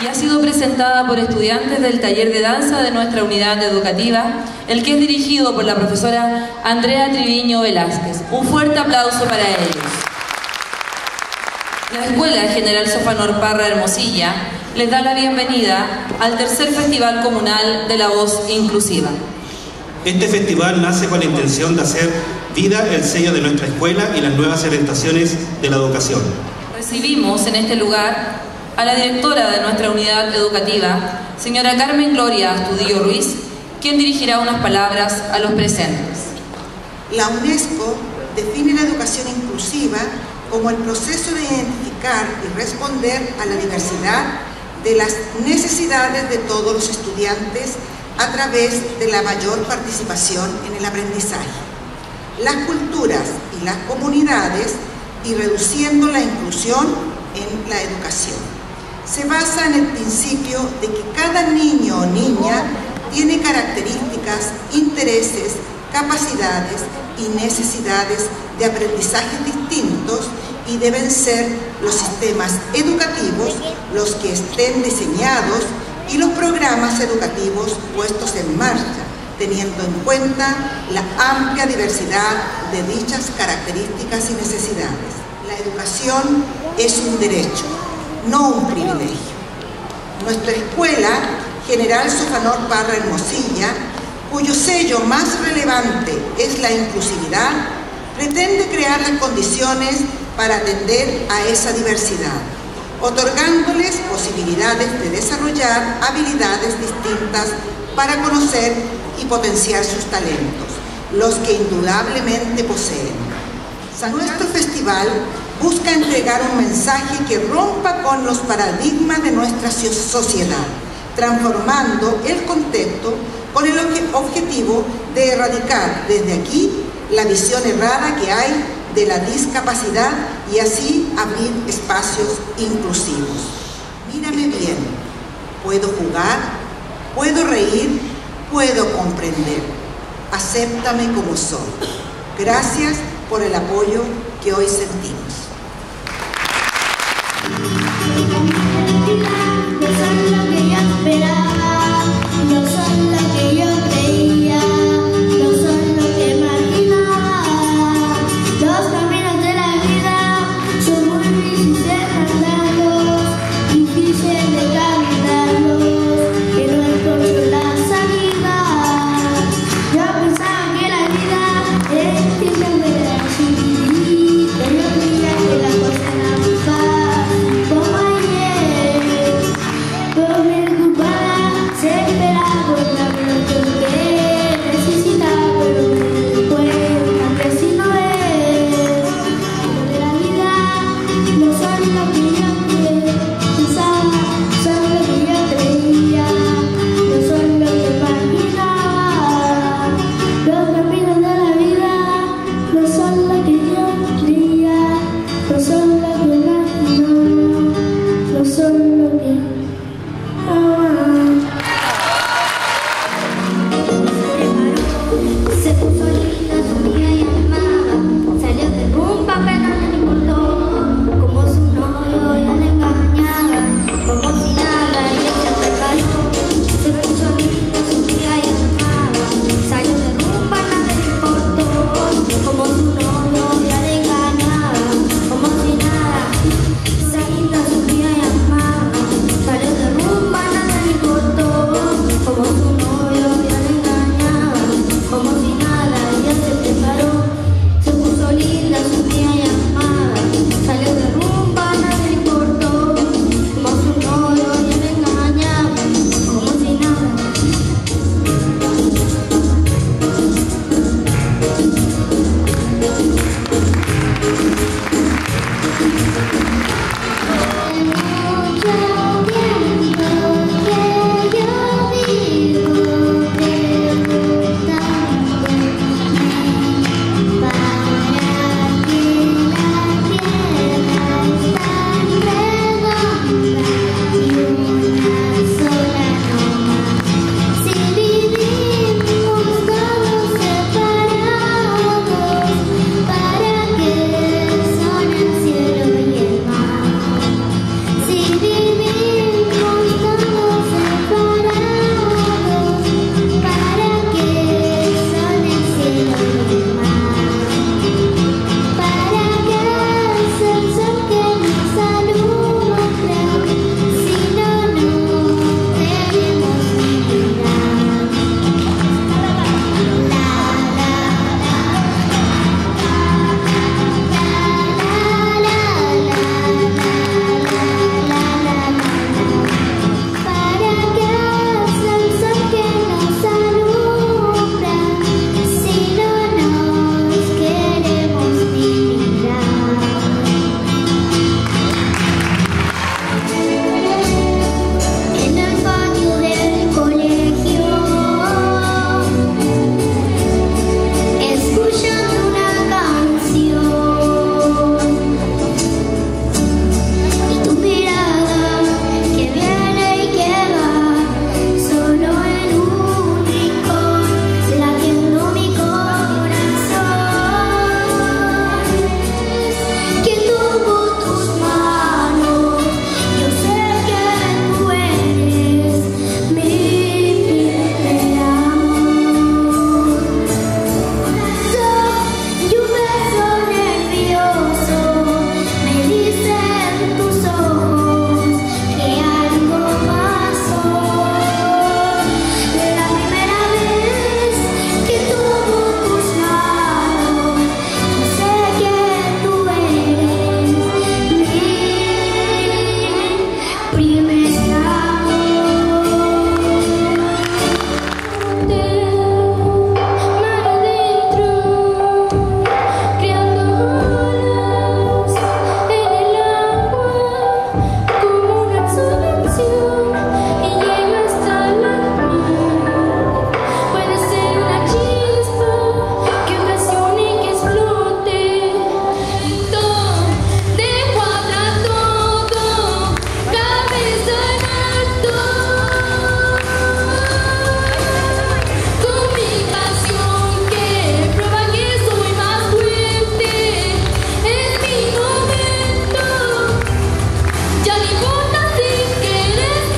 y ha sido presentada por estudiantes del taller de danza de nuestra unidad educativa, el que es dirigido por la profesora Andrea Triviño Velázquez. Un fuerte aplauso para ellos. La Escuela General Sofanor Parra Hermosilla les da la bienvenida al tercer Festival Comunal de la Voz Inclusiva. Este festival nace con la intención de hacer vida el sello de nuestra escuela y las nuevas orientaciones de la educación. Recibimos en este lugar a la directora de nuestra unidad educativa, señora Carmen Gloria Astudillo Ruiz, quien dirigirá unas palabras a los presentes. La UNESCO define la educación inclusiva como el proceso de identificar y responder a la diversidad de las necesidades de todos los estudiantes a través de la mayor participación en el aprendizaje, las culturas y las comunidades, y reduciendo la inclusión en la educación. Se basa en el principio de que cada niño o niña tiene características, intereses, capacidades y necesidades de aprendizaje distintos, y deben ser los sistemas educativos los que estén diseñados y los programas educativos puestos en marcha, teniendo en cuenta la amplia diversidad de dichas características y necesidades. La educación es un derecho, no un privilegio. Nuestra Escuela General Sofanor Parra Hermosilla, cuyo sello más relevante es la inclusividad, pretende crear las condiciones para atender a esa diversidad, otorgándoles posibilidades de desarrollar habilidades distintas para conocer y potenciar sus talentos, los que indudablemente poseen. Nuestro festival busca entregar un mensaje que rompa con los paradigmas de nuestra sociedad, transformando el contexto con el objetivo de erradicar desde aquí la visión errada que hay de la discapacidad y así abrir espacios inclusivos. Mírame bien, puedo jugar, puedo reír, puedo comprender. Acéptame como soy. Gracias por el apoyo que hoy sentimos. No son lo que yo esperaba, no son lo que yo creía, no son lo que imaginaba. Los caminos de la vida son muy difíciles de andarlos, difíciles de caminarlos, que no encuentro la salida. Yo pensaba que la vida era el tiempo de la chiquitita, yo creía Ya ni importa si quieres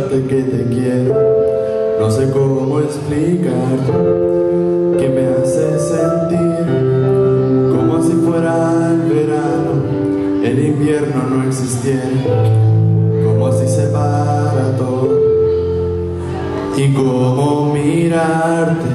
demostrarte que te quiero. No sé cómo explicarte que me hace sentir como si fuera el verano, el invierno no existiera, como si se para todo. Y cómo mirarte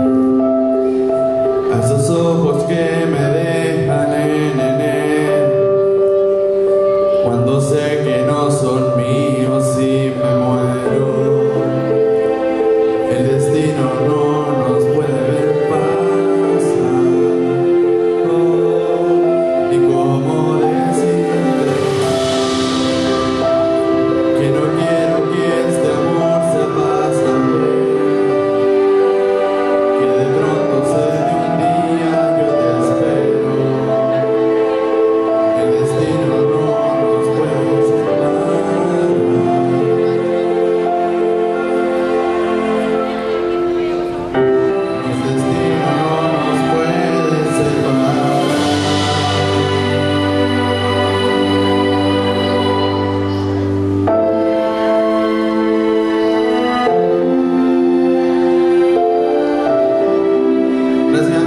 a esos ojos que me dejan en él, cuando sé que no son míos y me muero. El destino no nos puede ver pasar. Y cómo decirte que no quiero que este amor se pase también, que de pronto se dé un día yo te espero. El destino no nos puede separar. El destino no nos puede separar. Gracias.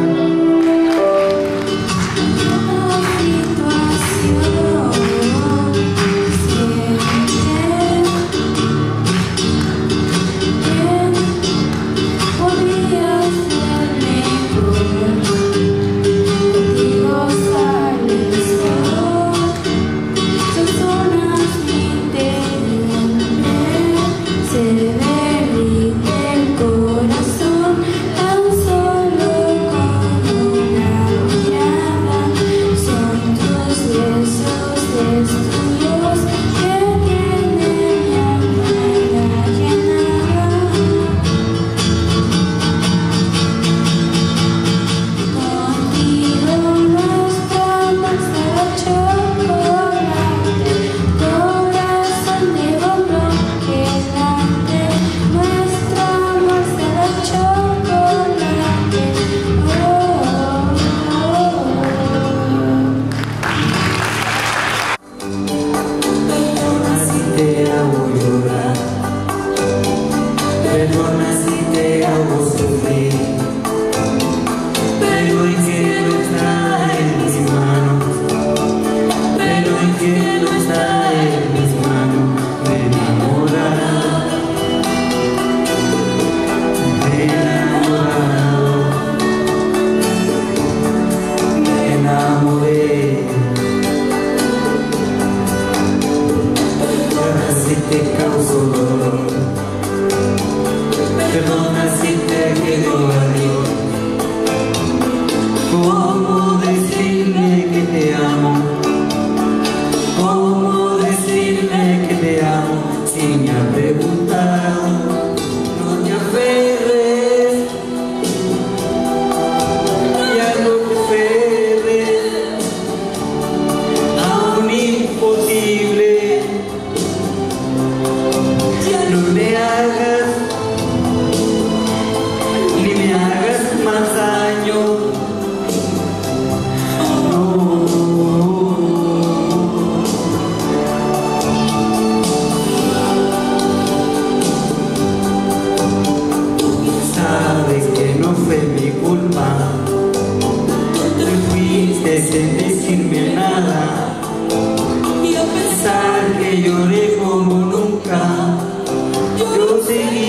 Perdona si te hago sufrir, pero es que no está en mis manos, pero es que no está en mis manos. Me enamoré. Perdona si te causo dolor, perdona si te quedo adiós. ¿Cómo decirle que te amo? ¿Cómo decirle que te amo? Si me ha preguntado, no te aferres, ya no te aferres a un imposible. Ya no me hagas más daño. No. Sabes que no fue mi culpa, te fuiste sin decirme nada, y a pesar que lloré como nunca, yo seguí